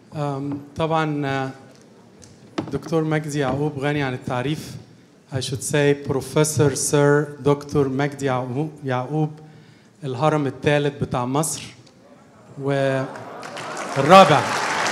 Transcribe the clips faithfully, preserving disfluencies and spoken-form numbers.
طبعا دكتور مجدي يعقوب غني عن التعريف. I should say Professor Sir دكتور مجدي يعقوب الهرم الثالث بتاع مصر والرابع.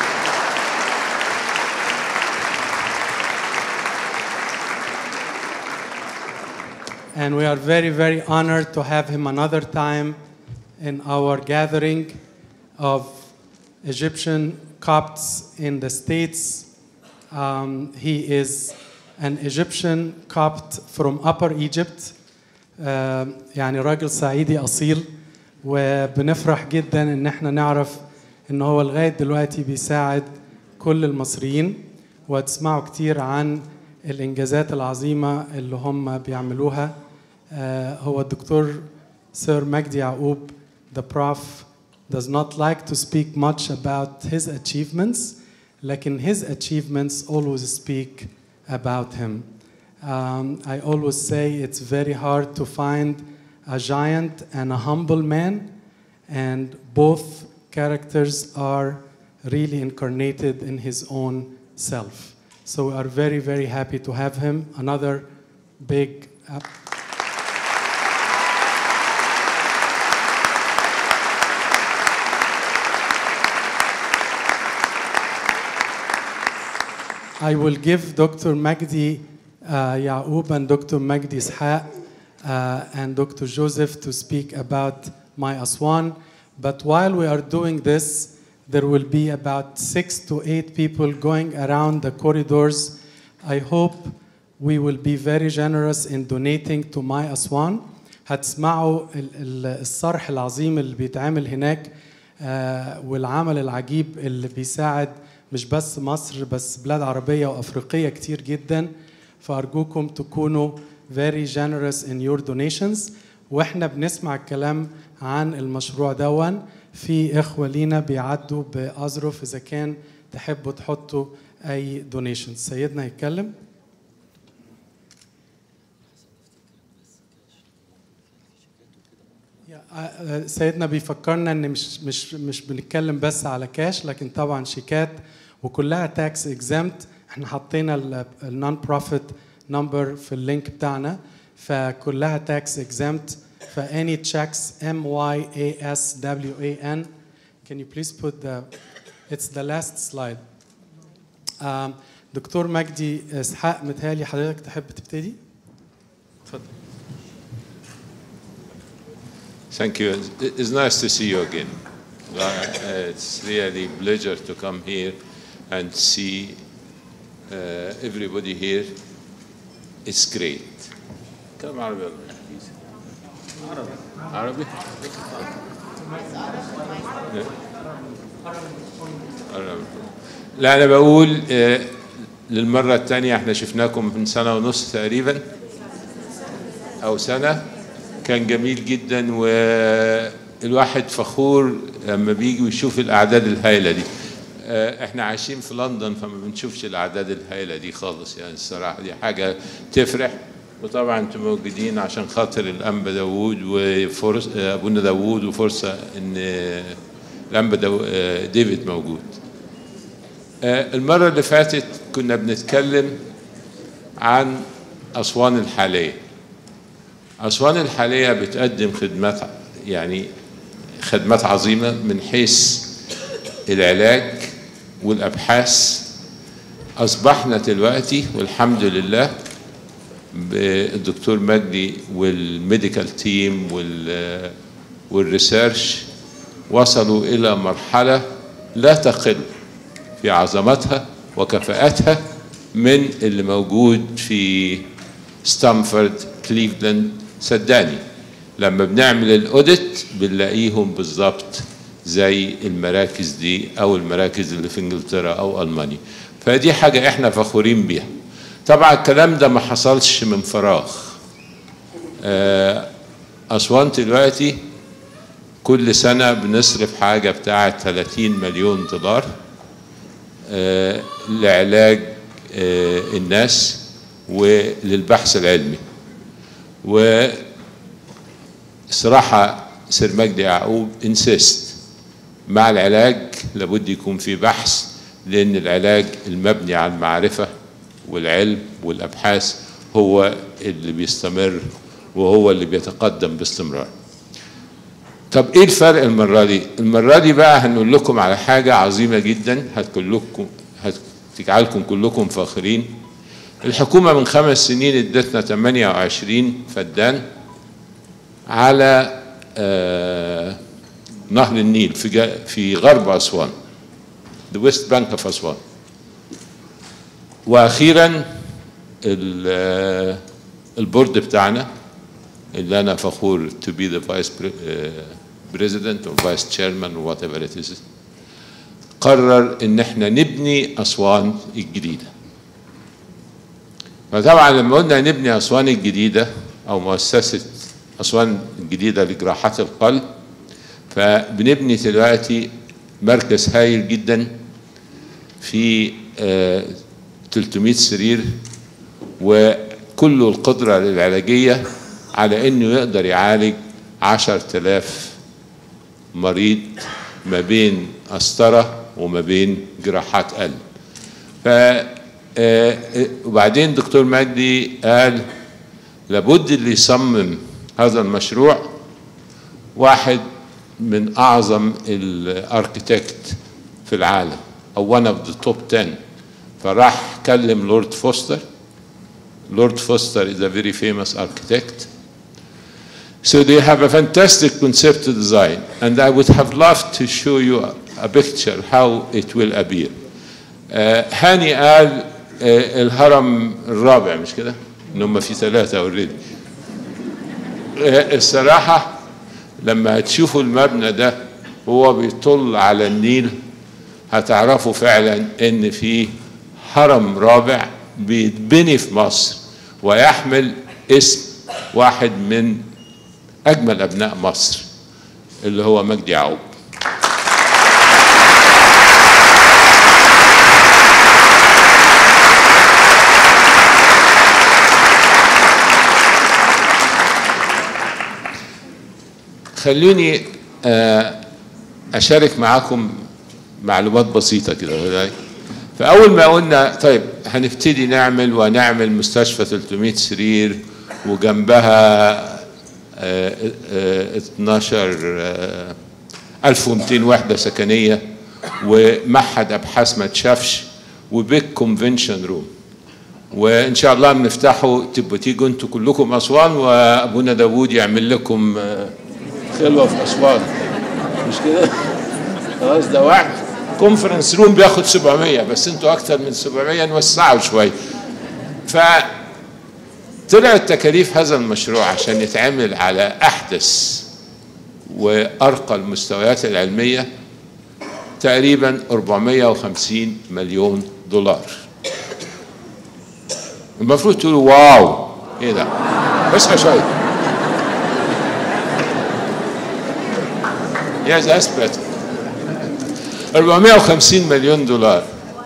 And we are very, very honored to have him another time in our gathering of Egyptian Copts in the States. Um, he is an Egyptian Copt from Upper Egypt. uh, يعني راجل صعيدي أصيل، وبنفرح جدا إن احنا نعرف إن هو لغاية دلوقتي بيساعد كل المصريين، وتسمعوا كتير عن الإنجازات العظيمة اللي هم بيعملوها. uh, هو الدكتور سير مجدي يعقوب the prof does not like to speak much about his achievements, لكن his achievements always speak about him. Um, I always say it's very hard to find a giant and a humble man, and both characters are really incarnated in his own self. So we are very, very happy to have him. Another big uh, I will give Doctor Magdi uh, Yaoub and Doctor Magdi Ishaq uh, and Doctor Joseph to speak about My Aswan. But while we are doing this, there will be about six to eight people going around the corridors. I hope we will be very generous in donating to My Aswan. هتسمعوا الصرح العظيم اللي بيتعمل هناك والعمل العجيب اللي بيساعد مش بس مصر بس بلاد عربية وأفريقية كتير جدا. فأرجوكم تكونوا very generous in your donations. وإحنا بنسمع الكلام عن المشروع دون، في إخوة لينا بيعدوا بأظرف إذا كان تحبوا تحطوا أي donations. سيدنا يتكلم. سيدنا بيفكرنا ان مش مش مش بنتكلم بس على كاش، لكن طبعا شيكات وكلها تاكس اكزامت. احنا حطينا النون بروفيت نمبر في اللينك بتاعنا، فكلها تاكس اكزامت. فاني تشيكس ام واي اي اس دبليو اي ان. Can you please put the it's the last slide. um, دكتور مجدي اسحاق متهيألي حضرتك تحب تبتدي؟ اتفضل. Thank you. It's nice to see you again. Uh, it's really a pleasure to come here and see uh, everybody here. It's great. كلام عربي ولا انجليزي؟ عربي. عربي؟ عربي. لا أنا بقول uh, للمرة الثانية احنا شفناكم من سنة ونص تقريبا أو سنة. كان جميل جدا والواحد فخور لما بيجي ويشوف الأعداد الهائلة دي. احنا عايشين في لندن فما بنشوفش الأعداد الهائلة دي خالص، يعني الصراحة دي حاجة تفرح. وطبعا انتم موجودين عشان خاطر الأنبا داوود وفرص أبونا داوود، وفرصة إن الأنبا ديفيد موجود. المرة اللي فاتت كنا بنتكلم عن أسوان الحالية. أسوان الحالية بتقدم خدمات، يعني خدمات عظيمة من حيث العلاج والأبحاث. أصبحنا دلوقتي والحمد لله بالدكتور مجدي والميديكال تيم والريسيرش وصلوا إلى مرحلة لا تقل في عظمتها وكفاءتها من اللي موجود في ستانفورد كليفلاند. صدقني لما بنعمل الاوديت بنلاقيهم بالظبط زي المراكز دي او المراكز اللي في انجلترا او المانيا. فدي حاجه احنا فخورين بيها. طبعا الكلام ده ما حصلش من فراغ. اسوان دلوقتي كل سنه بنصرف حاجه بتاعه ثلاثين مليون دولار لعلاج الناس وللبحث العلمي. وصراحة سير مجدي يعقوب انسيست مع العلاج لابد يكون في بحث لأن العلاج المبني على المعرفة والعلم والأبحاث هو اللي بيستمر وهو اللي بيتقدم باستمرار. طب ايه الفرق المرة دي؟ المرة دي بقى هنقول لكم على حاجة عظيمة جدا هتكلكم هتجعلكم كلكم فاخرين. الحكومة من خمس سنين ادتنا ثمانية وعشرين فدان على آه نهر النيل في في غرب أسوان، the west bank of أسوان. وأخيرا البورد بتاعنا اللي أنا فخور to be the vice president or vice chairman or whatever it is قرر إن احنا نبني أسوان الجديدة. فطبعا لما قلنا نبني أسوان الجديدة أو مؤسسة أسوان الجديدة لجراحات القلب، فبنبني دلوقتي مركز هايل جدا في ثلاثمائة سرير وكله القدرة للعلاجية على انه يقدر يعالج عشرة آلاف مريض ما بين قسطرة وما بين جراحات قلب. ف وبعدين دكتور مجدي قال لابد اللي يصمم هذا المشروع واحد من اعظم الاركيتكت في العالم او one of the top ten. فراح كلم لورد فوستر. Lord Foster is a very famous architect. So they have a fantastic concept design, and I would have loved to show you a picture how it will appear. uh, هاني قال uh, الهرم الرابع مش كده؟ ان هم في ثلاثة اوريدي. uh, الصراحة لما هتشوفوا المبنى ده هو بيطل على النيل هتعرفوا فعلا ان في هرم رابع بيتبني في مصر ويحمل اسم واحد من أجمل أبناء مصر اللي هو مجدي يعقوب. خلوني أشارك معاكم معلومات بسيطة كده. فأول ما قلنا طيب هنبتدي نعمل ونعمل مستشفى ثلاثمائة سرير وجنبها اثناشر ألف ومئتين وحدة سكنية ومعهد أبحاث ما تشافش وبيك كونفنشن روم، وإن شاء الله بنفتحه تبقوا تيجوا أنتوا كلكم أسوان وأبونا داوود يعمل لكم خلوة في أسوان مش كده؟ خلاص ده واحد كونفرنس روم بياخد سبعمية بس انتوا اكتر من سبعمية نوسعوا شويه. فطلعت تكاليف هذا المشروع عشان يتعمل على احدث وارقى المستويات العلميه تقريبا أربعمائة وخمسين مليون دولار. المفروض تقولوا واو ايه ده؟ بس شويه. Yes, that's better. أربعمائة وخمسين مليون دولار.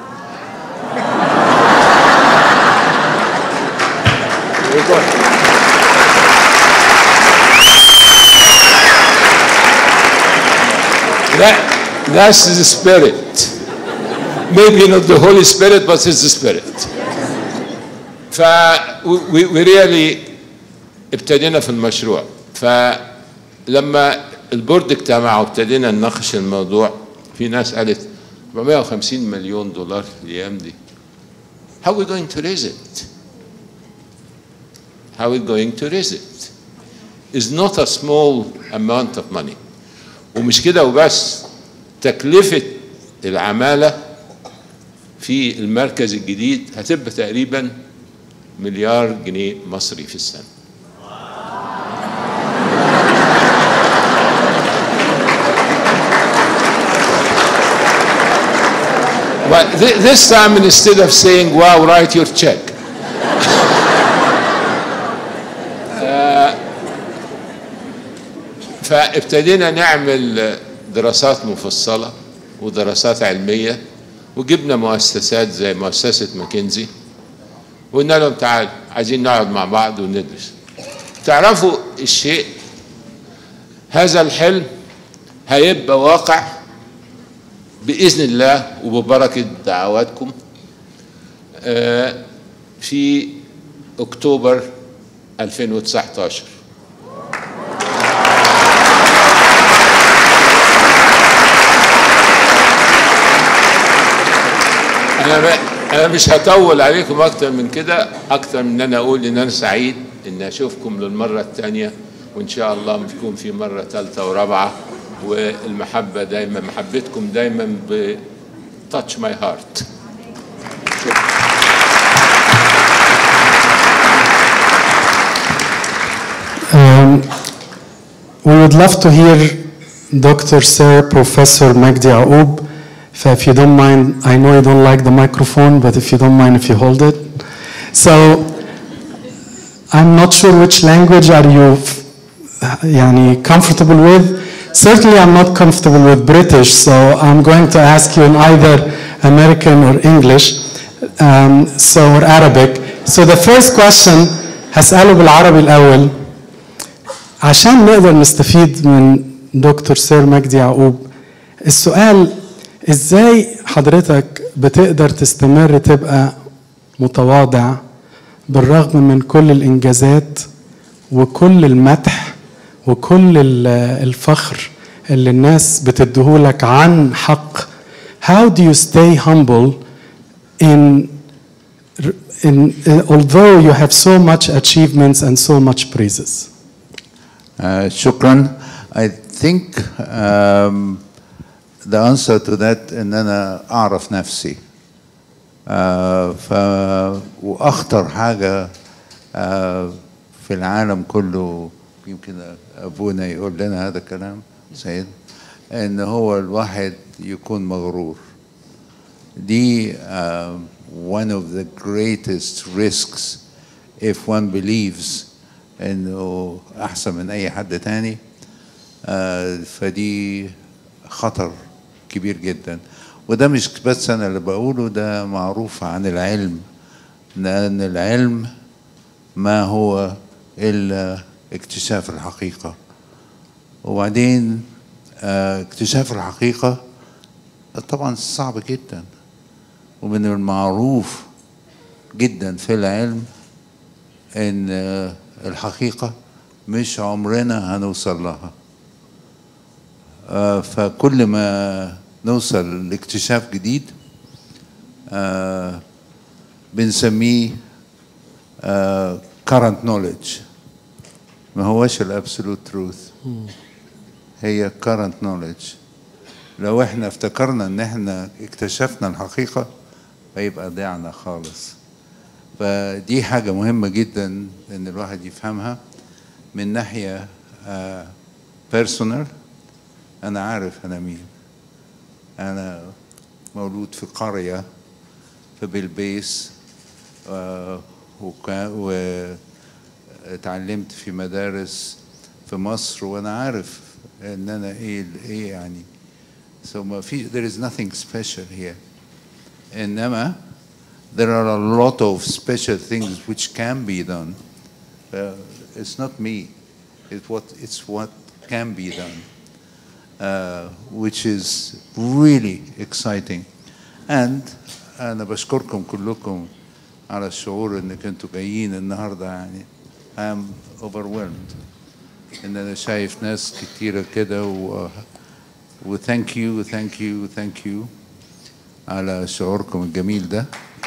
That, that's the spirit. Maybe not the Holy Spirit, but it's the spirit. ف we, we really ابتدينا في المشروع. فلما البورد اجتمع وابتدينا نناقش الموضوع في ناس قالت أربعمائة وخمسين مليون دولار الايام دي. How are we going to raise it? How are we going to raise it? It's not a small amount of money. ومش كده وبس، تكلفة العمالة في المركز الجديد هتبقى تقريبا مليار جنيه مصري في السنة. But this time instead of saying wow write your check. فابتدينا نعمل دراسات مفصلة ودراسات علمية وجبنا مؤسسات زي مؤسسة ماكنزي وقلنا لهم تعالوا عايزين نقعد مع بعض وندرس. تعرفوا الشيء، هذا الحلم هيبقى واقع بإذن الله وببركة دعواتكم في أكتوبر ألفين وتسعة عشر. أنا أنا مش هطول عليكم أكتر من كده، أكتر من إن أنا أقول إن أنا سعيد إن أشوفكم للمرة الثانية، وإن شاء الله بتكون في مرة ثالثة ورابعة، والمحبة دايما، محبتكم دايما ب touch my heart. Um, we would love to hear Doctor Sir Professor Magdi Yacoub. If you don't mind, I know you don't like the microphone, but if you don't mind if you hold it. So, I'm not sure which language are you yani, comfortable with. Certainly I'm not comfortable with British, so I'm going to ask you in either American or English, um, so or Arabic. So the first question هسأله بالعربي الأول عشان نقدر نستفيد من دكتور سير مجدي يعقوب. السؤال ازاي حضرتك بتقدر تستمر تبقى متواضع بالرغم من كل الإنجازات وكل المدح وكل الفخر اللي الناس بتديهولك عن حق. How do you stay humble in, in although you have so much achievements and so much praises? Uh, shukran. I think um, the answer to that إن أنا أعرف نفسي. uh, ف وأخطر حاجة uh, في العالم كله، يمكن أبونا يقول لنا هذا الكلام سيد، إن هو الواحد يكون مغرور. دي uh, one of the greatest risks if one believes إنه أحسن من أي حد تاني. uh, فدي خطر كبير جدا، وده مش بس أنا اللي بقوله، ده معروف عن العلم، لأن العلم ما هو إلا اكتشاف الحقيقة. وبعدين اكتشاف الحقيقة طبعا صعب جدا، ومن المعروف جدا في العلم ان الحقيقة مش عمرنا هنوصل لها. فكل ما نوصل لاكتشاف جديد بنسميه current knowledge، ما هوش الابسولوت تروث، هي current knowledge. لو احنا افتكرنا ان احنا اكتشفنا الحقيقة هيبقى ضيعنا خالص. فدي حاجة مهمة جدا ان الواحد يفهمها من ناحية uh, personal. انا عارف انا مين، انا مولود في قرية في بلبيس، uh, واتعلمت في مدارس في مصر، وانا عارف ان انا ايه ايه يعني. so ما في there is nothing special here. انما there are a lot of special things which can be done. uh, it's not me, it's what it's what can be done, uh, which is really exciting. and انا بشكركم كلكم على الشعور انك انتوا جايين النهارده. يعني I'm overwhelmed ان انا شايف ناس كتيره كده، و و thank you thank you thank you على شعوركم الجميل ده.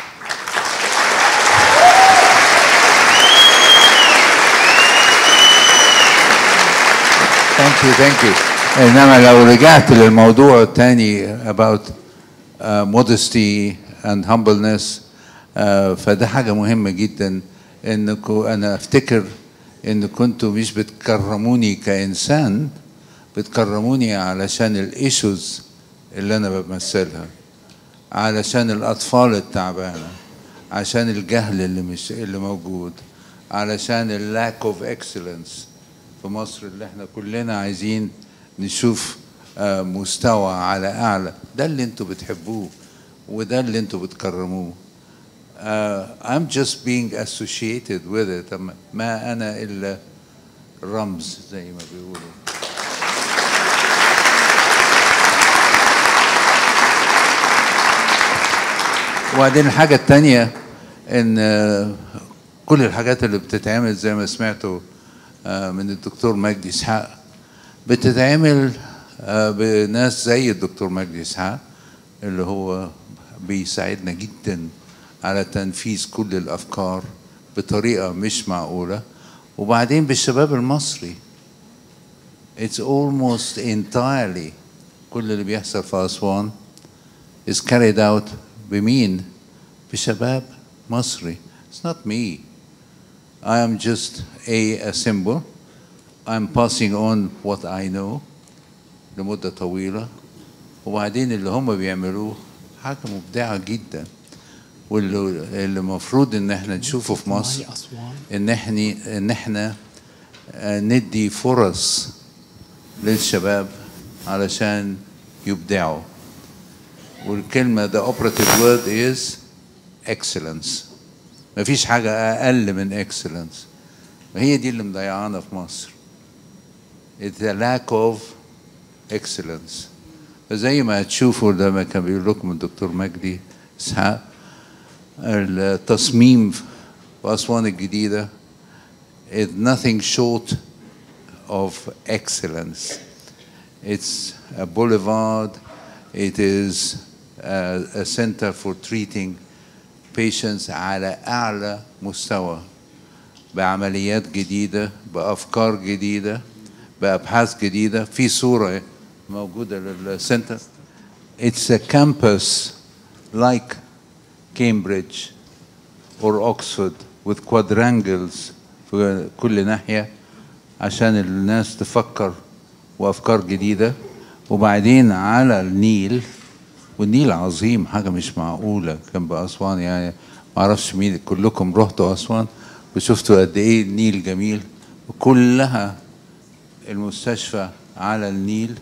thank you thank you. انما لو رجعت للموضوع الثاني about uh, modesty and humbleness، uh, فده حاجه مهمه جدا. انكم انا افتكر ان كنتوا مش بتكرموني كانسان، بتكرموني علشان الايشوز اللي انا بمثلها، علشان الاطفال التعبانه، عشان الجهل اللي مش اللي موجود، علشان اللاك اوف اكسلنس في مصر اللي احنا كلنا عايزين نشوف مستوى على اعلى. ده اللي انتوا بتحبوه وده اللي انتوا بتكرموه. Uh, I'm just being associated with it. ما أنا إلا رمز زي ما بيقولوا. وبعدين الحاجة التانية إن كل الحاجات اللي بتتعمل زي ما سمعتوا من الدكتور مجدي إسحاق بتتعمل بناس زي الدكتور مجدي إسحاق اللي هو بيساعدنا جدا على تنفيذ كل الأفكار بطريقة مش معقولة. وبعدين بالشباب المصري it's almost entirely كل اللي بيحصل في أسوان is carried out بمين؟ بشباب مصري. It's not me. I am just a, a symbol. I'm passing on what I know لمدة طويلة. وبعدين اللي هم بيعملوه حاجة مبدعة جدا، واللي المفروض ان احنا نشوفه في مصر ان احنا ان احنا ندي فرص للشباب علشان يبدعوا. والكلمة the operative word is excellence. مفيش حاجة أقل من excellence. وهي دي اللي مضيعانا في مصر. It's a lack of excellence. فزي ما هتشوفوا لما كان بيقول لكم الدكتور مجدي إسحاق التصميم في أسوان الجديدة is nothing short of excellence. It's a boulevard. It is a, a center for treating patients على أعلى مستوى بعمليات جديدة بأفكار جديدة بأبحاث جديدة. في صورة موجودة للسنتر. It's a campus like Cambridge or Oxford with quadrangles في كل ناحية عشان الناس تفكر وأفكار جديدة. وبعدين على النيل، والنيل عظيم حاجة مش معقولة كان بأسوان. يعني ما أعرفش مين كلكم رحتوا أسوان وشفتوا قد إيه النيل جميل. وكلها المستشفى على النيل،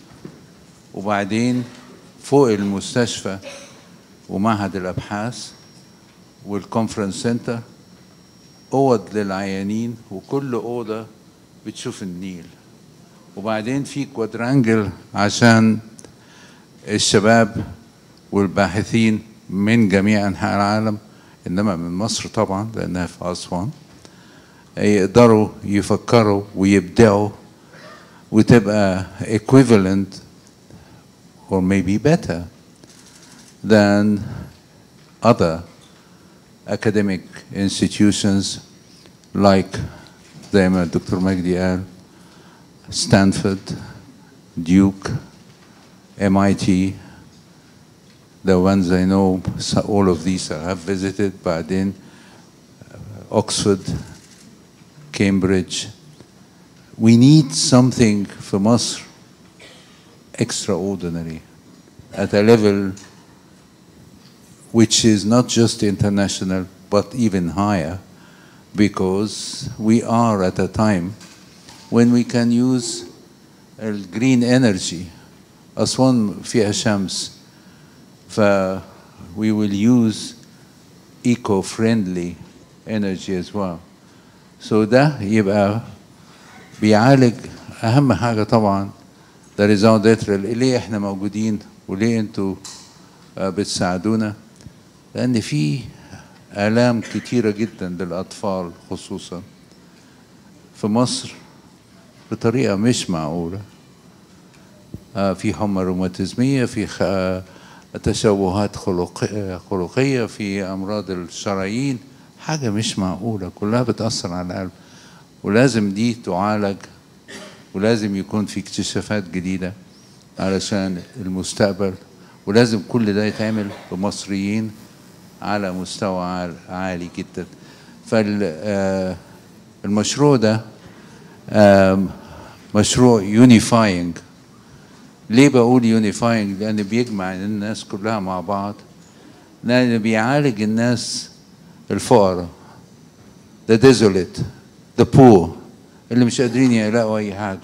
وبعدين فوق المستشفى ومعهد الأبحاث والكونفرنس سنتر أوض للعيانين، وكل أوضة بتشوف النيل. وبعدين في كوادرانجل عشان الشباب والباحثين من جميع أنحاء العالم، إنما من مصر طبعا لأنها في أسوان، يقدروا يفكروا ويبدعوا وتبقى equivalent or maybe better than other academic institutions like زي ما الدكتور مجدي قال Stanford, Duke, M I T, the ones I know, all of these I have visited, بعدين Oxford, Cambridge. We need something for Masr extraordinary at a level which is not just international but even higher, because we are at a time when we can use green energy. أسوان فيها شمس، ف we will use eco-friendly energy as well. So ده يبقى بيعالج أهم حاجة طبعا ده ريزون ديتر. ليه احنا موجودين وليه انتوا بتساعدونا؟ لأن في آلام كتيرة جدا للأطفال خصوصا في مصر بطريقة مش معقولة. في حمى روماتيزمية، في تشوهات خلقية، في أمراض الشرايين، حاجة مش معقولة كلها بتأثر على القلب. ولازم دي تعالج، ولازم يكون في اكتشافات جديدة علشان المستقبل، ولازم كل ده يتعمل بمصريين على مستوى عالي جدا. فالمشروع ده مشروع يونيفاينج. ليه بقول يونيفاينج؟ لأن بيجمع الناس كلها مع بعض، لأن بيعالج الناس الفقراء، the desolate, the poor، اللي مش قادرين يلاقوا أي حاجة.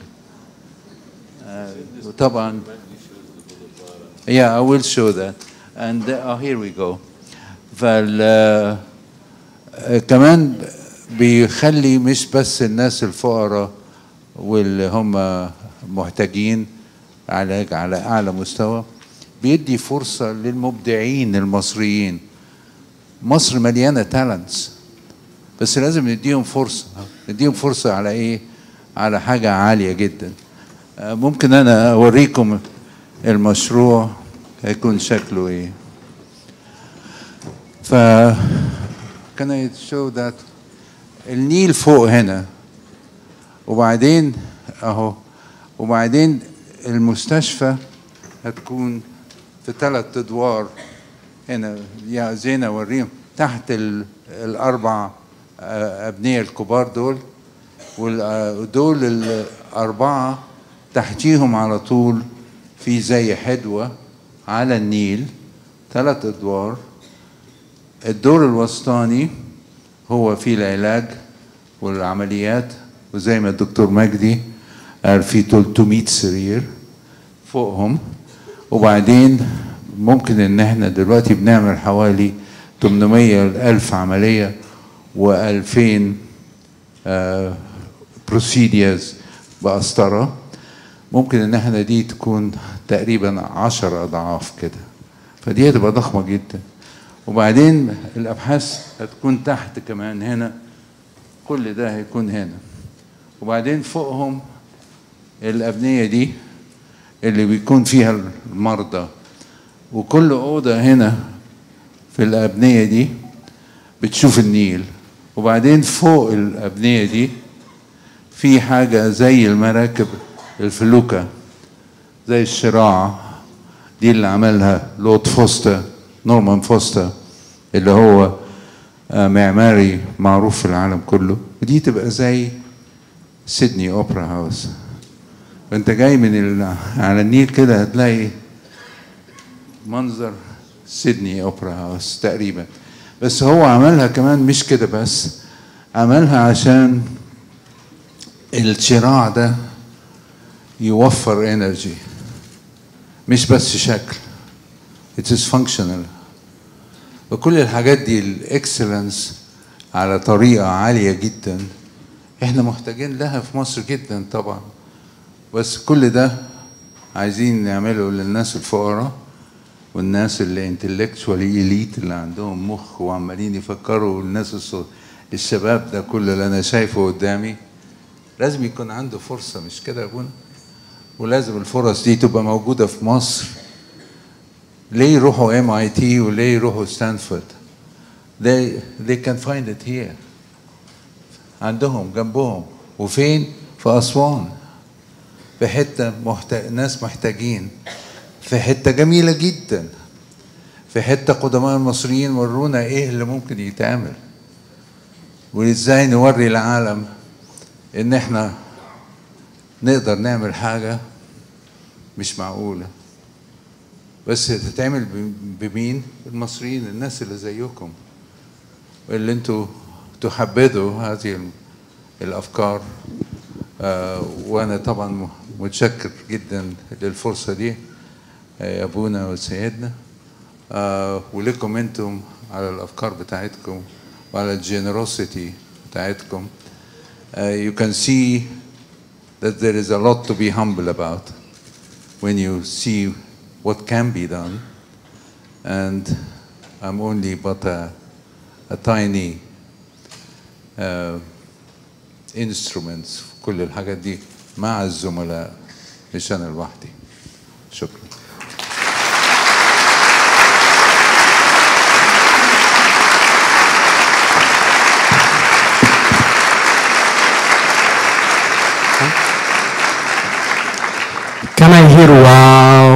وطبعا yeah I will show that and uh, here we go. فال كمان بيخلي مش بس الناس الفقراء واللي هم محتاجين علاج على أعلى مستوى، بيدي فرصة للمبدعين المصريين مصر مليانة تالنتس، بس لازم نديهم فرصة. نديهم فرصة على إيه؟ على حاجة عالية جدا. ممكن أنا أوريكم المشروع هيكون شكله إيه. ف can I show that النيل فوق هنا، وبعدين أهو، وبعدين المستشفى هتكون في ثلاث أدوار هنا. يا زين أوريهم تحت الأربع أبنية الكبار دول، ودول الأربعة تحتيهم على طول في زي حدوة على النيل ثلاث أدوار. الدور الوسطاني هو فيه العلاج والعمليات، وزي ما الدكتور مجدي قال فيه ثلاثمائة سرير فوقهم. وبعدين ممكن ان احنا دلوقتي بنعمل حوالي ثمانمائة ألف عملية وألفين بروسيديرز بقسطرة. ممكن ان احنا دي تكون تقريبا عشر اضعاف كده، فدي هتبقى ضخمة جدا. وبعدين الابحاث هتكون تحت كمان هنا، كل ده هيكون هنا. وبعدين فوقهم الابنية دي اللي بيكون فيها المرضى، وكل أوضة هنا في الأبنية دي بتشوف النيل. وبعدين فوق الأبنية دي في حاجة زي المراكب الفلوكة زي الشراع دي اللي عملها لورد فوستر، نورمان فوستر، اللي هو معماري معروف في العالم كله. ودي تبقى زي سيدني أوبرا هاوس. وانت جاي من ال... على النيل كده هتلاقي منظر سيدني أوبرا هاوس تقريبا. بس هو عملها كمان مش كده بس، عملها عشان الشراع ده يوفر انرجي، مش بس شكل. it is functional. وكل الحاجات دي الاكسلنس على طريقة عالية جدا احنا محتاجين لها في مصر جدا طبعا. بس كل ده عايزين نعمله للناس الفقراء والناس اللي انتلكتشوالي إليت، اللي عندهم مخ وعمالين يفكروا. الناس الشباب ده كله اللي انا شايفه قدامي لازم يكون عنده فرصة، مش كده يا ابونا؟ ولازم الفرص دي تبقى موجودة في مصر. ليه يروحوا ام اي تي وليه يروحوا ستانفورد؟ they they can find it here. عندهم جنبهم. وفين؟ في أسوان، في حتة محتاج، ناس محتاجين، في حتة جميلة جدا، في حتة قدماء المصريين ورونا ايه اللي ممكن يتعمل، وازاي نوري العالم ان احنا نقدر نعمل حاجة مش معقولة. بس تتعمل بمين؟ المصريين، الناس اللي زيكم، اللي انتوا تحبذوا هذه الافكار. آه وانا طبعا متشكر جدا للفرصة دي يا ابونا وسيدنا، آه ولكم انتم على الافكار بتاعتكم وعلى الجينيروسيتي بتاعتكم. Uh, you can see that there is a lot to be humble about when you see what can be done, and I'm only but a, a tiny uh, instrument في كل الحاجات دي مع الزملاء، مش أنا لوحدي. شكرا. Can I hear wow?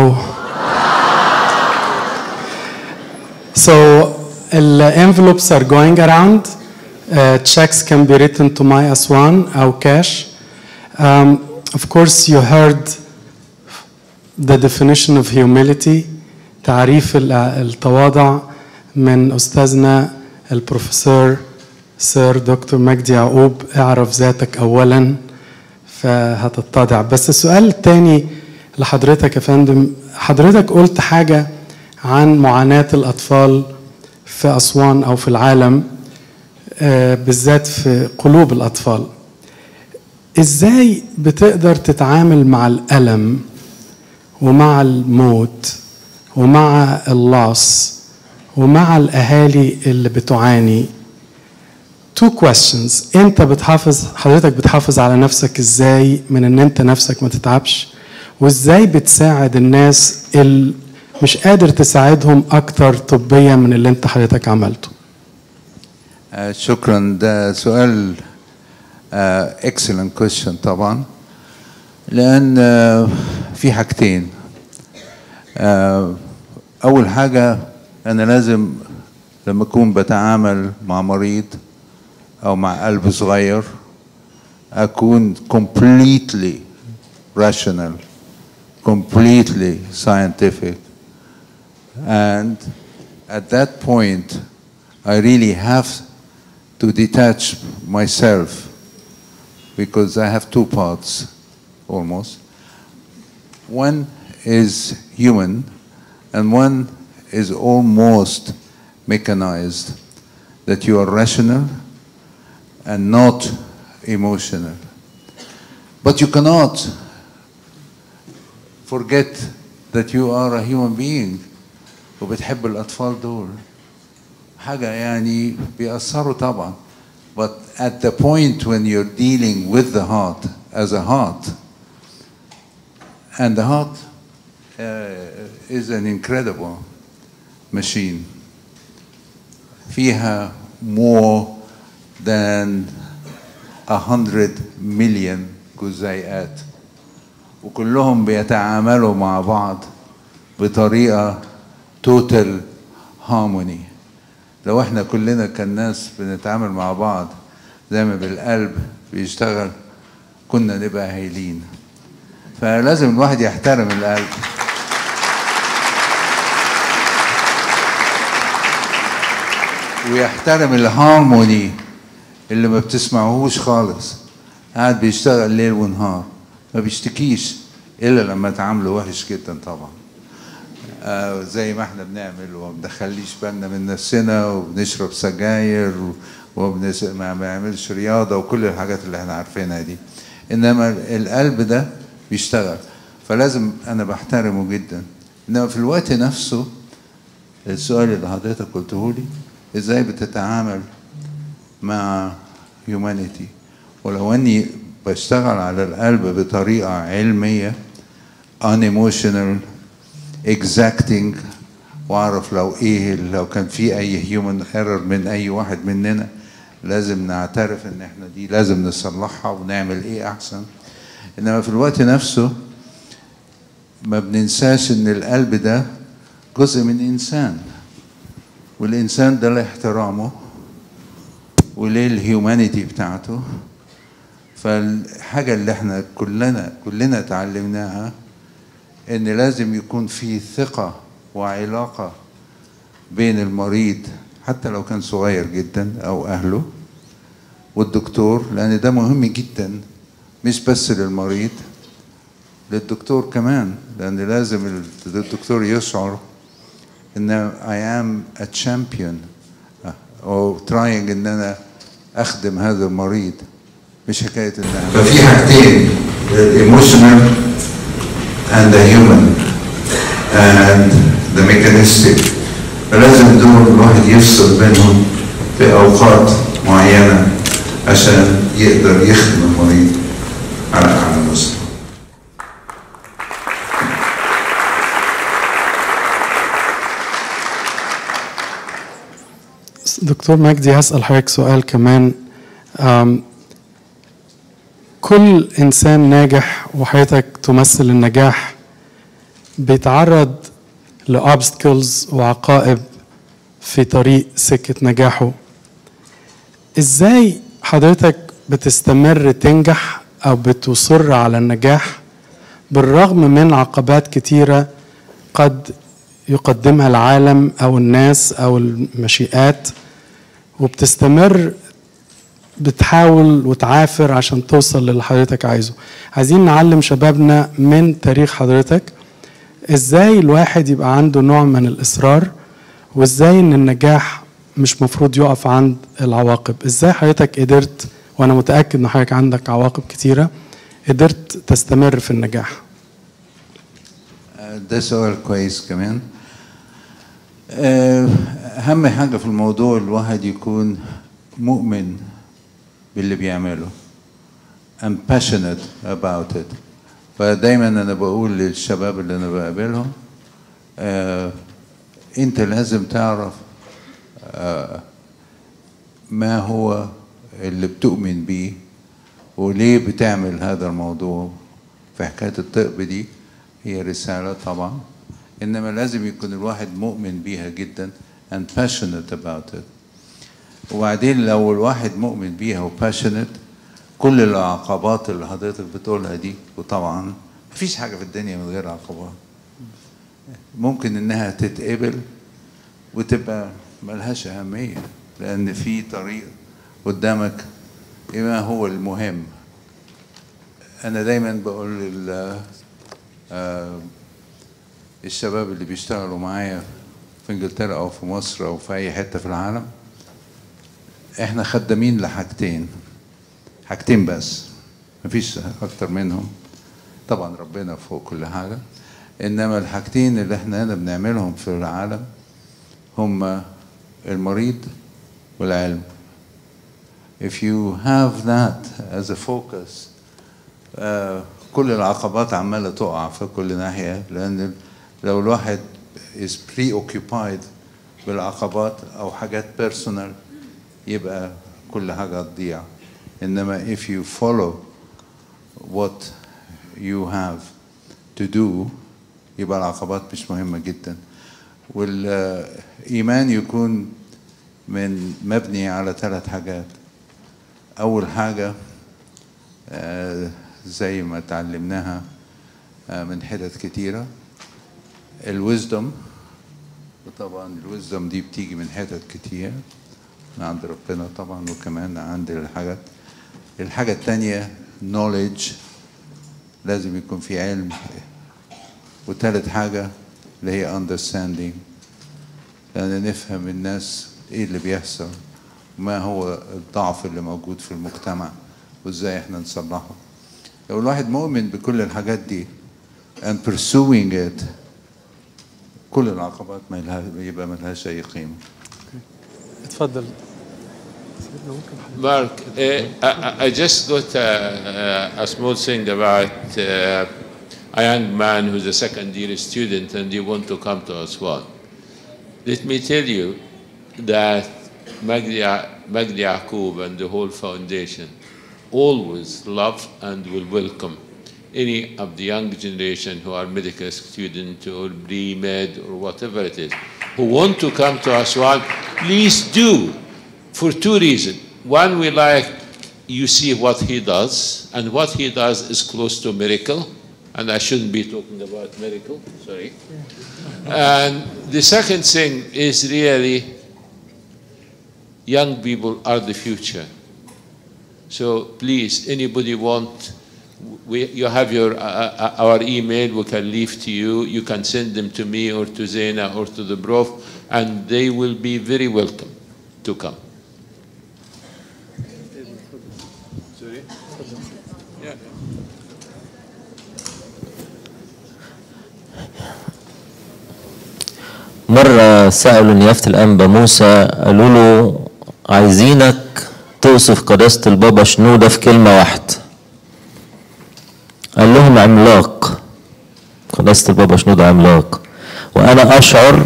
So, the envelopes are going around. Uh, checks can be written to my Aswan or cash. Um, of course, you heard the definition of humility, تعريف التواضع من أستاذنا البروفيسور سير دكتور مجدي يعقوب. اعرف ذاتك أولاً فهتتضع. بس السؤال الثاني لحضرتك يا فندم، حضرتك قلت حاجة عن معاناة الأطفال في أسوان أو في العالم، بالذات في قلوب الأطفال. إزاي بتقدر تتعامل مع الألم ومع الموت ومع اللص ومع الأهالي اللي بتعاني. two questions. أنت بتحافظ حضرتك بتحافظ على نفسك إزاي من إن أنت نفسك ما تتعبش؟ وإزاي بتساعد الناس اللي مش قادر تساعدهم أكتر طبيا من اللي أنت حضرتك عملته؟ آه شكرا. ده سؤال آه excellent question طبعا، لأن آه في حاجتين. آه أول حاجة أنا لازم لما أكون بتعامل مع مريض أو مع قلب صغير أكون completely rational, completely scientific, and at that point I really have to detach myself, because I have two parts almost. One is human and one is almost mechanized, that you are rational and not emotional. But you cannot forget that you are a human being وبتحب الأطفال دول، حاجة يعني بيأثروا طبعا. But at the point when you're dealing with the heart as a heart, and the heart uh, is an incredible machine. فيها more than a hundred million جزيئات وكلهم بيتعاملوا مع بعض بطريقة total harmony. لو احنا كلنا كالناس بنتعامل مع بعض زي ما بالقلب بيشتغل كنا نبقى هايلين. فلازم الواحد يحترم القلب ويحترم الهارموني اللي ما بتسمعوهوش خالص، قاعد بيشتغل ليل ونهار ما بيشتكيش الا لما تعامله وحش جدا طبعا. آه زي ما احنا بنعمل وما بنخليش بالنا من نفسنا وبنشرب سجاير وما بنعملش رياضه وكل الحاجات اللي احنا عارفينها دي. انما القلب ده بيشتغل، فلازم انا بحترمه جدا. انما في الوقت نفسه السؤال اللي حضرتك قلته لي ازاي بتتعامل مع humanity، ولو اني بشتغل على القلب بطريقه علميه unemotional exacting، واعرف لو ايه لو كان في اي human error من اي واحد مننا لازم نعترف ان احنا دي لازم نصلحها ونعمل ايه احسن. انما في الوقت نفسه ما بننساش ان القلب ده جزء من انسان، والانسان ده له احترامه وليه الهيومانيتي بتاعته. فالحاجه اللي احنا كلنا كلنا اتعلمناها ان لازم يكون في ثقه وعلاقه بين المريض حتى لو كان صغير جدا او اهله والدكتور، لان ده مهم جدا مش بس للمريض، للدكتور كمان، لان لازم الدكتور يشعر ان I am a champion او trying ان انا اخدم هذا المريض، مش حكايه ان انا ففي حاجتين emotional and the human and the mechanistic، فلازم دول الواحد يفصل بينهم في اوقات معينه عشان يقدر يخدم المريض على اعلى مستوى. دكتور مجدي هسأل حضرتك سؤال كمان. كل إنسان ناجح وحضرتك تمثل النجاح بيتعرض لأوبستكلز وعقائب في طريق سكة نجاحه. إزاي حضرتك بتستمر تنجح أو بتصر على النجاح بالرغم من عقبات كتيرة قد يقدمها العالم أو الناس أو المشيئات، وبتستمر بتحاول وتعافر عشان توصل للي حضرتك عايزه؟ عايزين نعلم شبابنا من تاريخ حضرتك ازاي الواحد يبقى عنده نوع من الإصرار، وازاي ان النجاح مش مفروض يقف عند العواقب. ازاي حضرتك قدرت، وانا متأكد ان حضرتك عندك عواقب كتيرة، قدرت تستمر في النجاح؟ ده سؤال كويس كمان. أهم حاجة في الموضوع الواحد يكون مؤمن باللي بيعمله and passionate about it. فدايما أنا بقول للشباب اللي أنا بقابلهم آه أنت لازم تعرف آه ما هو اللي بتؤمن بيه وليه بتعمل هذا الموضوع. في حكاية الطب دي هي رسالة طبعا، إنما لازم يكون الواحد مؤمن بيها جدا and passionate about it. وبعدين لو الواحد مؤمن بيها و passionate، كل العقبات اللي حضرتك بتقولها دي، وطبعا مفيش حاجة في الدنيا من غير عقبات، ممكن إنها تتقبل وتبقى ملهاش أهمية، لأن في طريق قدامك ما هو المهم. أنا دايما بقول لل الشباب اللي بيشتغلوا معايا في انجلترا او في مصر او في اي حته في العالم، احنا خدامين لحاجتين، حاجتين بس، مفيش اكتر منهم. طبعا ربنا فوق كل حاجه، انما الحاجتين اللي احنا هنا بنعملهم في العالم هم المريض والعلم. If you have that as a focus آه كل العقبات عمالة تقع في كل ناحية، لأن لو الواحد is preoccupied بالعقبات أو حاجات personal يبقى كل حاجة تضيع. إنما if you follow what you have to do يبقى العقبات مش مهمة جدا. والإيمان يكون من مبني على ثلاث حاجات. أول حاجة آه زي ما تعلمناها من حتت كتيرة، الويزدم، وطبعا الويزدم دي بتيجي من حتت كتير من عند ربنا طبعا، وكمان عند الحاجات. الحاجة التانية knowledge، لازم يكون في علم. وثالث حاجة اللي هي understanding، لأن نفهم الناس ايه اللي بيحصل وما هو الضعف اللي موجود في المجتمع وازاي احنا نصلحه. لو الواحد مؤمن بكل الحاجات دي and pursuing it، كل العقبات ما لها يبقى ما لهاش أي قيمة. اتفضل. Mark, uh, I, I just got a, a small thing about uh, a young man who's a second year student and he want to come to Aswan. Let me tell you that Magdi, Magdi Yaqub and the whole foundation always love and will welcome any of the young generation who are medical students or pre-med or whatever it is, who want to come to Aswan. Please do, for two reasons. One, we like you see what he does, and what he does is close to miracle, and I shouldn't be talking about miracle, sorry. And the second thing is really, young people are the future. So please, anybody want, we, you have your, uh, our email, we can leave to you. You can send them to me or to Zena or to the Prof, and they will be very welcome to come. Sorry? Yeah. مرة سألوا نيافة الأنبا موسى، قالوا له عايزينك توصف قداسة البابا شنودة في كلمة واحدة. قال لهم عملاق. قداسة البابا شنودة عملاق. وأنا أشعر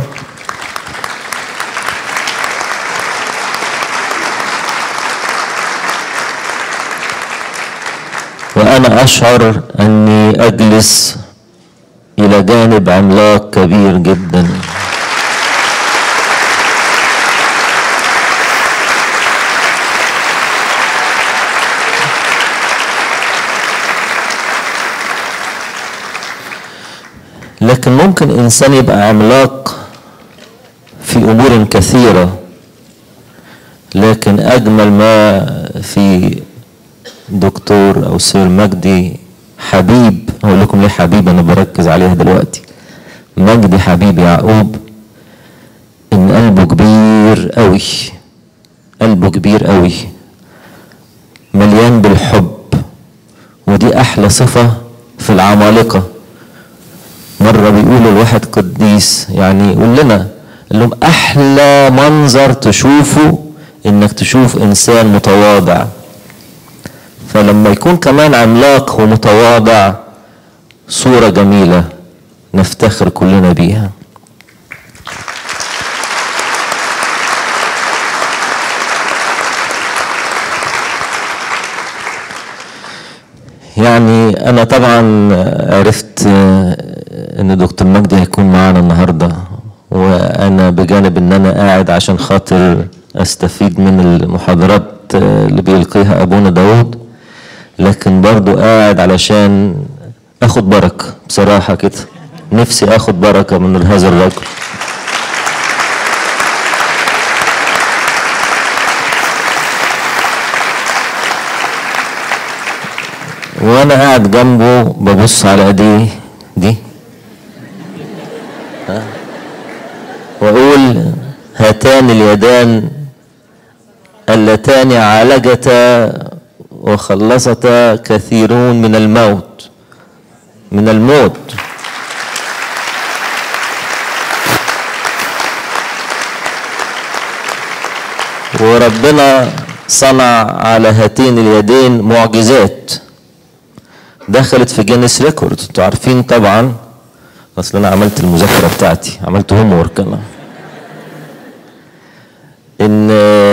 وأنا أشعر أني أجلس إلى جانب عملاق كبير جدا. لكن ممكن إنسان يبقى عملاق في أمور كثيرة، لكن أجمل ما في دكتور أو سير مجدي حبيب، أقول لكم ليه حبيب أنا بركز عليها دلوقتي، مجدي حبيب يعقوب، إن قلبه كبير قوي، قلبه كبير قوي، مليان بالحب، ودي أحلى صفة في العمالقة. مرة بيقول الواحد قديس، يعني يقول لنا قال لهم احلى منظر تشوفه انك تشوف انسان متواضع، فلما يكون كمان عملاق ومتواضع صورة جميلة نفتخر كلنا بيها. يعني انا طبعا عرفت ان دكتور مجدي هيكون معانا النهارده، وانا بجانب ان انا قاعد عشان خاطر استفيد من المحاضرات اللي بيلقيها ابونا داود، لكن برضو قاعد علشان اخد بركة بصراحة كده، نفسي اخد بركة من هذا الرجل. وانا قاعد جنبه ببص على ايديه دي ها واقول هاتان اليدان اللتان عالجتا وخلصتا كثيرون من الموت من الموت وربنا صنع على هاتين اليدين معجزات دخلت في جينيس ريكورد. انتوا عارفين طبعا، اصل انا عملت المذاكره بتاعتي، عملت هوم ورك انا، ان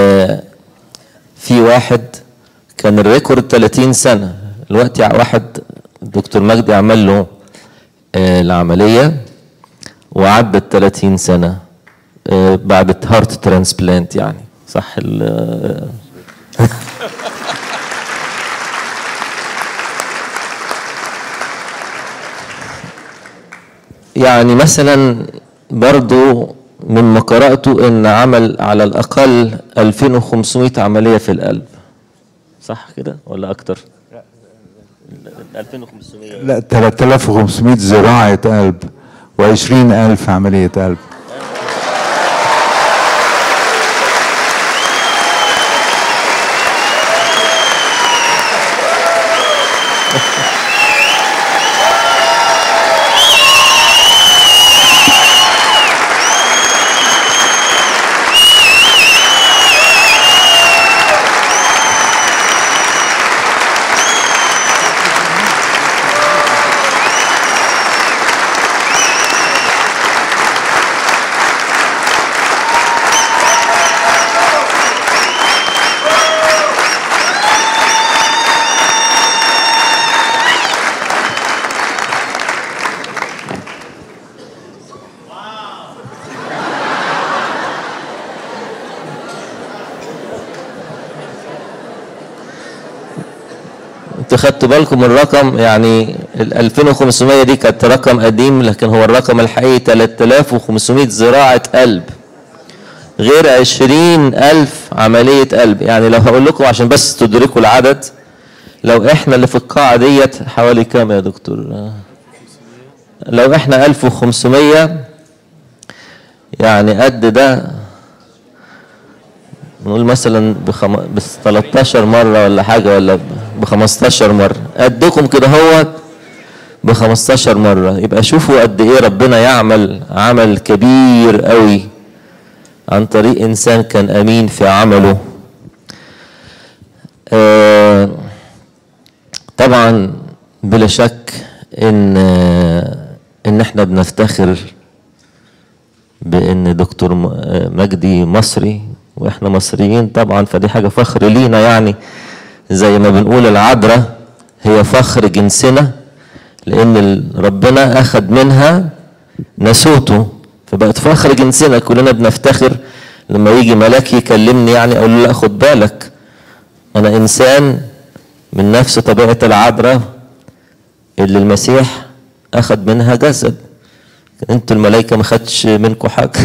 في واحد كان الريكورد ثلاثين سنة، الوقت واحد دكتور مجدي عمل له العملية وعدت ثلاثين سنة بعد هارت ترانسبلانت، يعني صح ال يعني مثلا برضو مما قرأته ان عمل على الاقل ألفين وخمسمائة عملية في القلب، صح كده ولا اكتر؟ ألفين وخمسمائة لا ثلاثة آلاف وخمسمائة زراعة قلب وعشرين ألف عملية قلب. خدتوا بالكم من الرقم؟ يعني ال ألفين وخمسمائة دي كانت رقم قديم، لكن هو الرقم الحقيقي ثلاثة آلاف وخمسمائة زراعة قلب غير عشرين ألف عملية قلب. يعني لو هقول لكم عشان بس تدركوا العدد، لو احنا اللي في القاعة ديت حوالي كام يا دكتور؟ لو احنا ألف وخمسمائة يعني قد ده، نقول مثلا بخم... ب ثلاثة عشر مرة ولا حاجة، ولا ب خمستاشر مرة قدكم كده هو ب خمستاشر مرة. يبقى شوفوا قد ايه ربنا يعمل عمل كبير قوي عن طريق انسان كان امين في عمله. آه طبعا بلا شك ان آه ان احنا بنفتخر بان دكتور مجدي مصري واحنا مصريين طبعا، فدي حاجة فخر لينا. يعني زي ما بنقول العذراء هي فخر جنسنا، لان ربنا اخذ منها ناسوته فبقت فخر جنسنا. كلنا بنفتخر لما يجي ملاك يكلمني يعني اقول له لا خد بالك انا انسان من نفس طبيعة العذراء اللي المسيح اخذ منها جسد. انتوا الملائكة ما خدش منكم حاجة.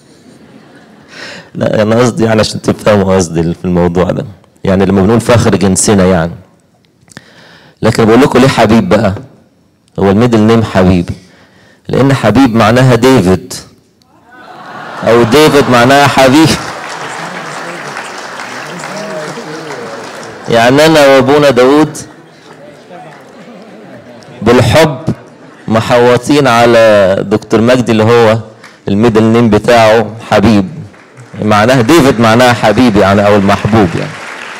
لا انا قصدي يعني عشان تفهموا قصدي في الموضوع ده، يعني لما بنقول فخر جنسنا يعني. لكن بقول لكم ليه حبيب بقى؟ هو الميدل نيم حبيب لان حبيب معناها ديفيد، او ديفيد معناها حبيب. يعني انا وابونا داود بالحب محوطين على دكتور مجدي اللي هو الميدل نيم بتاعه حبيب، معناها ديفيد معناها حبيب يعني او المحبوب يعني.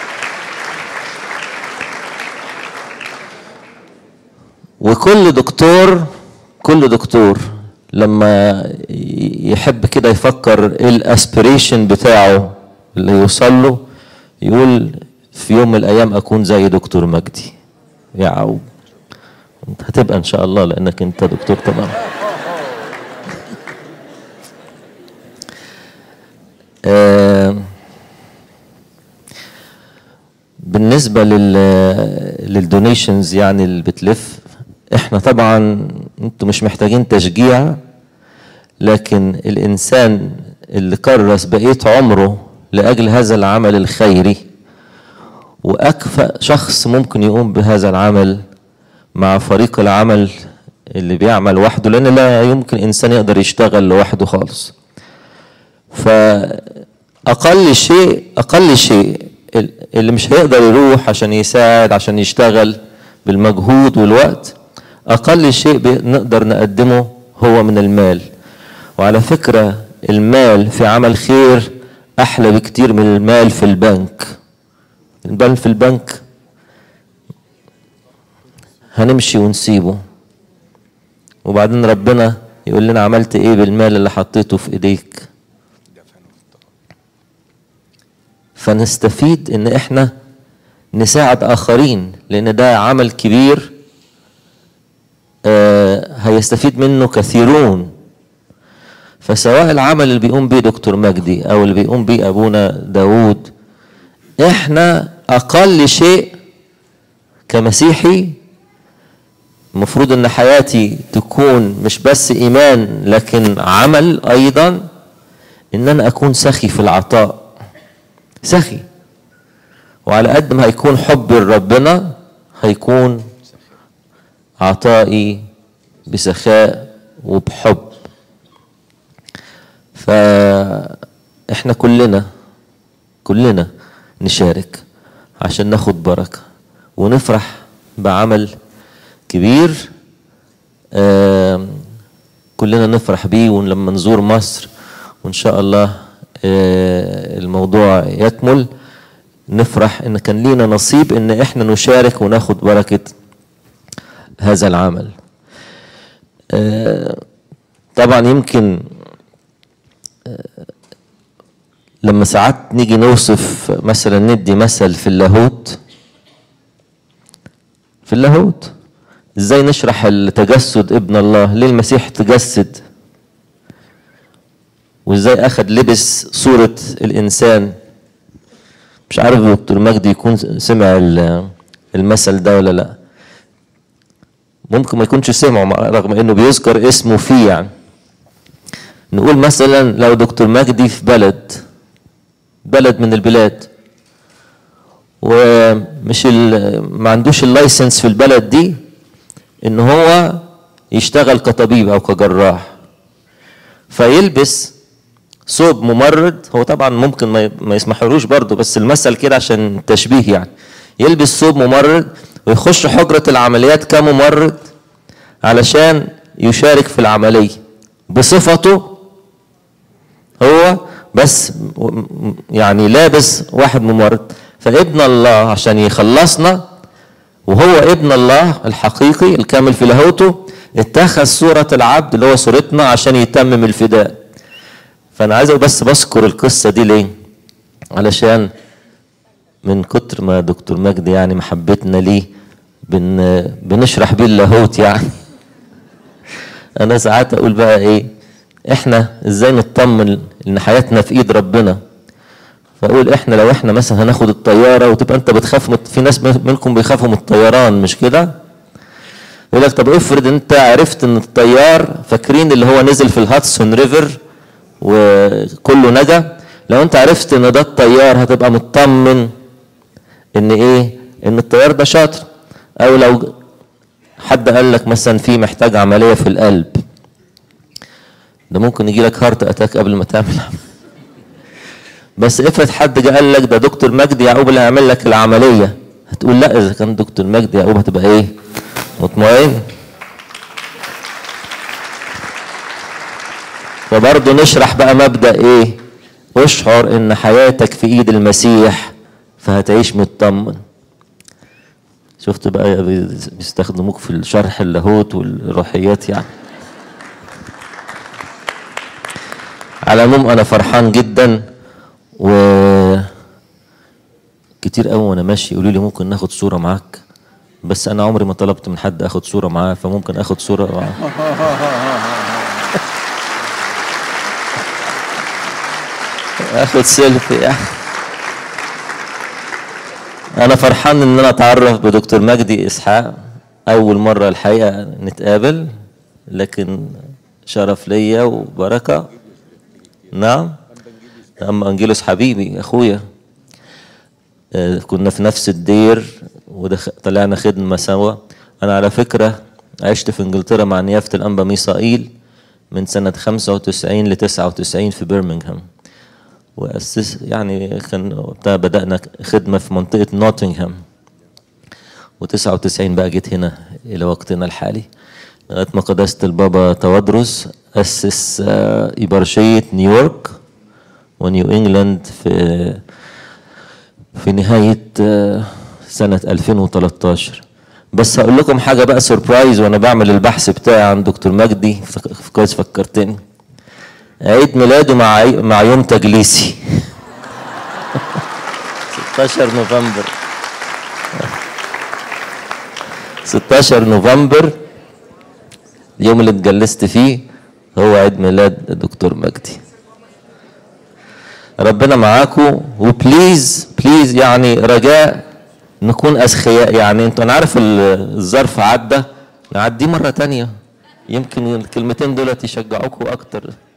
وكل دكتور كل دكتور لما يحب كده يفكر ايه الاسبريشن بتاعه اللي يوصل له، يقول في يوم من الايام اكون زي دكتور مجدي يعقوب. انت هتبقى ان شاء الله لانك انت دكتور طبعا. آه بالنسبة لل للدونيشنز يعني اللي بتلف، احنا طبعا انتوا مش محتاجين تشجيع، لكن الانسان اللي كرس بقية عمره لاجل هذا العمل الخيري، واكفأ شخص ممكن يقوم بهذا العمل مع فريق العمل اللي بيعمل وحده، لان لا يمكن انسان يقدر يشتغل لوحده خالص. فاقل شيء اقل شيء اللي مش هيقدر يروح عشان يساعد عشان يشتغل بالمجهود والوقت، اقل شيء نقدر نقدمه هو من المال. وعلى فكرة المال في عمل خير احلى بكتير من المال في البنك. المال في البنك هنمشي ونسيبه، وبعدين ربنا يقول لنا عملت ايه بالمال اللي حطيته في ايديك. فنستفيد ان احنا نساعد اخرين، لان ده عمل كبير آه هيستفيد منه كثيرون. فسواء العمل اللي بيقوم بيه دكتور مجدي او اللي بيقوم بيه ابونا داود، احنا اقل شيء كمسيحي المفروض ان حياتي تكون مش بس ايمان لكن عمل ايضا، ان انا اكون سخي في العطاء، سخي. وعلى قد ما هيكون حبي لربنا هيكون عطائي بسخاء وبحب. فاحنا كلنا كلنا نشارك عشان ناخد بركة ونفرح بعمل كبير آه كلنا نفرح بيه. ولما نزور مصر وان شاء الله آه الموضوع يكمل، نفرح ان كان لينا نصيب ان احنا نشارك وناخد بركة هذا العمل. آه طبعا يمكن آه لما ساعات نيجي نوصف مثلا، ندي مثل في اللاهوت في اللاهوت ازاي نشرح التجسد ابن الله، ليه المسيح تجسد وازاي اخذ لبس صورة الانسان. مش عارف دكتور مجدي يكون سمع المثل ده ولا لا، ممكن ما يكونش سمعه رغم انه بيذكر اسمه فيه. يعني نقول مثلا لو دكتور مجدي في بلد بلد من البلاد ومش ما عندوش اللايسنس في البلد دي ان هو يشتغل كطبيب او كجراح، فيلبس ثوب ممرض. هو طبعا ممكن ما يسمحلوش برضه، بس المثل كده عشان تشبيه يعني. يلبس ثوب ممرض ويخش حجرة العمليات كممرض علشان يشارك في العملية بصفته هو، بس يعني لابس واحد ممرض. فابن الله عشان يخلصنا وهو ابن الله الحقيقي الكامل في لاهوته اتخذ صورة العبد اللي هو صورتنا عشان يتمم الفداء. فأنا عايز بس بذكر القصة دي ليه؟ علشان من كتر ما دكتور مجدي يعني محبتنا ليه بن بنشرح بيه اللاهوت يعني. أنا ساعات أقول بقى إيه، إحنا إزاي نطمن إن حياتنا في إيد ربنا. فأقول إحنا لو إحنا مثلا هناخد الطيارة وتبقى أنت بتخاف مت... في ناس منكم بيخافوا من الطيران مش كده؟ يقول لك طب افرض أنت عرفت إن الطيار، فاكرين اللي هو نزل في الهاتسون ريفر وكله نجا، لو أنت عرفت إن ده الطيار هتبقى مطمن إن إيه؟ إن الطيار ده شاطر. أو لو حد قال لك مثلا في محتاج عملية في القلب، ده ممكن يجي لك هارت اتاك قبل ما تعمل عملية. بس افرض حد جه قال لك ده دكتور مجدي يعقوب اللي هيعمل لك العمليه، هتقول لا اذا كان دكتور مجدي يعقوب هتبقى ايه؟ مطمئن. فبرضه نشرح بقى مبدأ ايه؟ اشعر ان حياتك في ايد المسيح فهتعيش مطمن. شفت بقى بيستخدموك في الشرح اللاهوت والروحيات يعني. على العموم انا فرحان جدا، و كتير قوي وانا ماشي يقولوا لي ممكن ناخد صورة معاك، بس انا عمري ما طلبت من حد اخد صورة معاه، فممكن اخد صورة معاه. اخد سيلفي يعني. انا فرحان ان انا اتعرف بدكتور مجدي اسحاق، اول مرة الحقيقة نتقابل، لكن شرف ليا وبركة. نعم، اما انجيلوس حبيبي اخويا، آه كنا في نفس الدير وطلعنا خدمة سوا. انا على فكرة عشت في انجلترا مع نيافة الانبا ميسائيل من سنة خمسة وتسعين ل تسعة وتسعين في برمنغهام، وأسس يعني كان بدأنا خدمة في منطقة نوتنغهام، وتسعة وتسعين بقى جيت هنا إلى وقتنا الحالي لغاية ما قداسة البابا تودرس أسس إبرشية نيويورك ونيو إنجلاند في في نهاية سنة ألفين وثلاثة عشر. بس هقول لكم حاجة بقى سوربرايز وأنا بعمل البحث بتاعي عن دكتور مجدي، كويس فكرتني. عيد ميلاده مع مع يوم تجليسي ستة عشر نوفمبر ستة عشر نوفمبر اليوم اللي اتجلست فيه هو عيد ميلاد الدكتور مجدي. ربنا معاكم، وبليز بليز يعني رجاء نكون أسخياء. يعني انتوا انا عارف الظرف عدى، نعديه مرة تانية، يمكن الكلمتين دول يشجعوكم اكتر.